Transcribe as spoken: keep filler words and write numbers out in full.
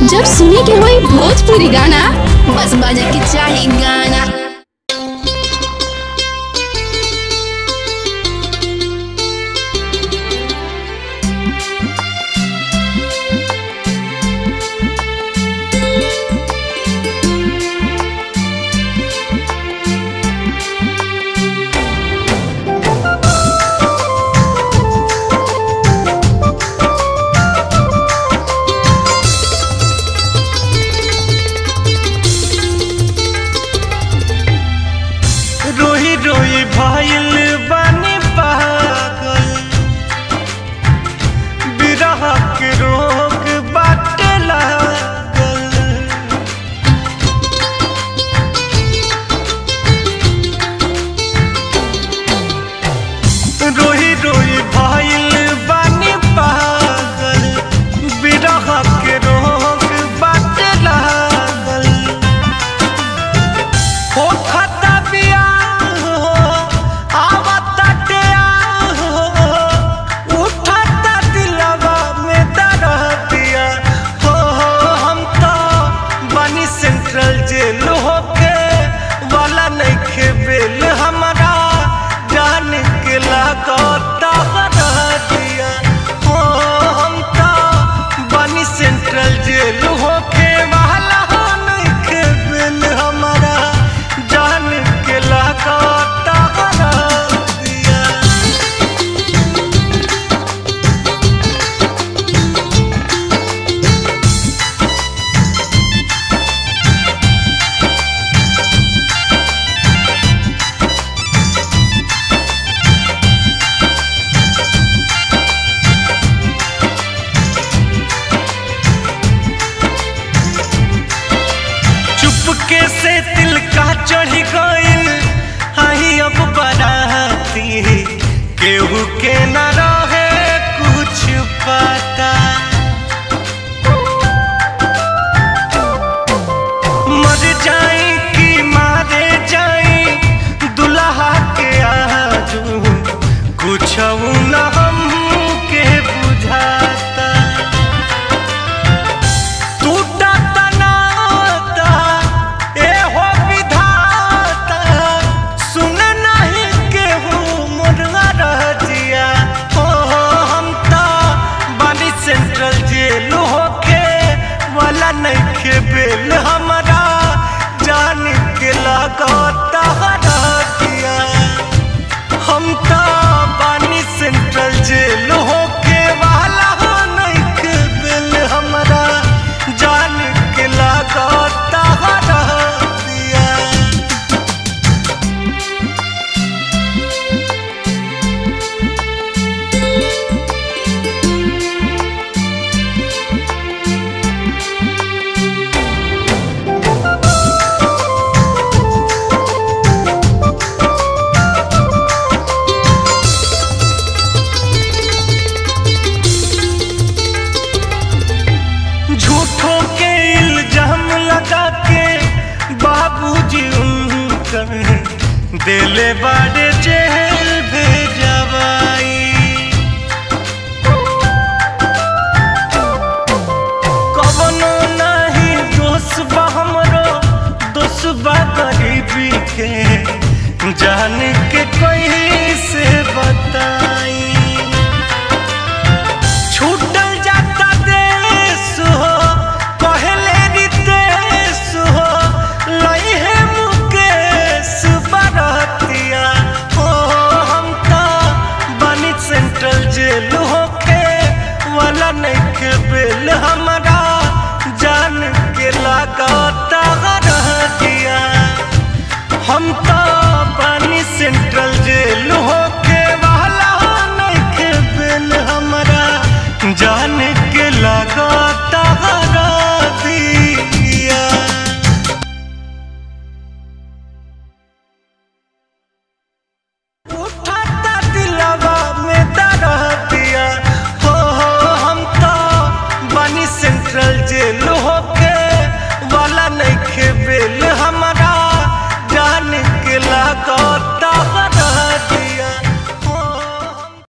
जब सुने के होई भोजपुरी गाना बस बजे के चाही गाना। रोई रोई भइल बानी पागल, बिरह के रोग बाटे लागल। रोई रोई भइल बानी पागल, बिरह के रोग बाटे लागल। हो खता बिया जेल होके वाला नइखे बेल, हमारा जान के लागता हरा दिया। हो हम तो बनी सेंट्रल जेल होके वाला नइखे बेल, हमारा जान के लागता हरा दिया। कैसे दिल का चढ़ी गइल आई अब बराती, केहू के न रहे कुछ पता। मर जाई कि मारे जाई दुल्हा के आजू, कुछ न हम के बुझाता। जेल होके वाला नइखे बेल, हमारा जान के लागता हरा दिया। हम तो बानी सेंट्रल जेल होके वाला नइखे बेल, हमारा जान के लागता हरा दिया। झूठों के इल्जाम लगा के बाबूजी उनकर दिले बाड़े जेल भेजवाई। कवनो नहीं दोष बा हमरो, दोष बा गरीबी के, जान के कोई से बताई। छूटल जाता देश हो कहले रितेश हो, लई है मुकेश बरतिया। हो हम तो बनी सेंट्रल जेल होके वाला नइखे बेल, हमारा जान के लागता हरा दिया। हम तो बनी सेंट्रल जेल हो